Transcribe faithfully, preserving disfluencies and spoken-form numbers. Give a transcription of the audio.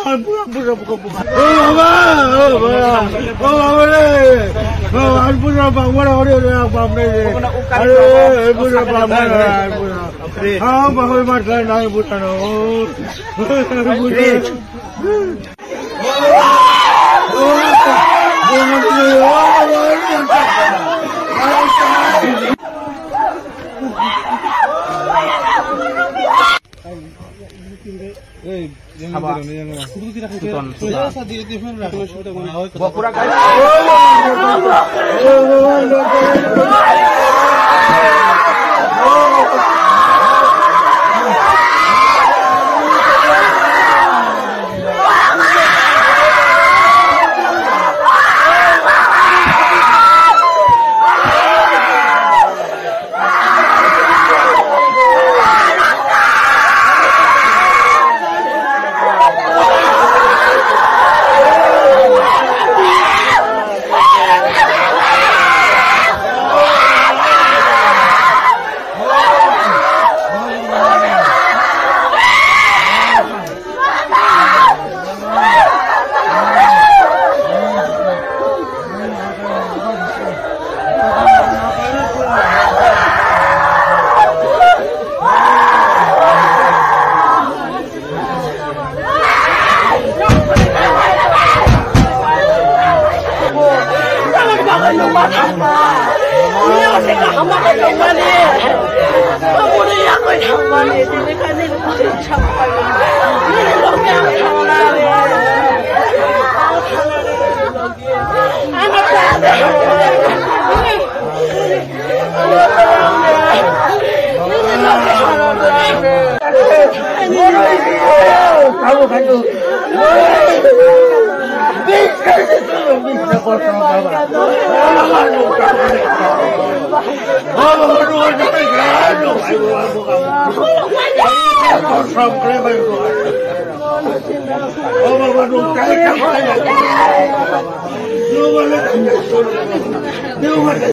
buka buka buka. Oh mama, oh mama, oh mama le, oh alpura bang mana orang orang bang ni. Aduh, alpura bang mana alpura. Ah, bahawa macam mana alpura no. Alpura. Eh, jangan apa? jangan. Suton, suton. Bawa kurang kali. Kamu kamu. Oh,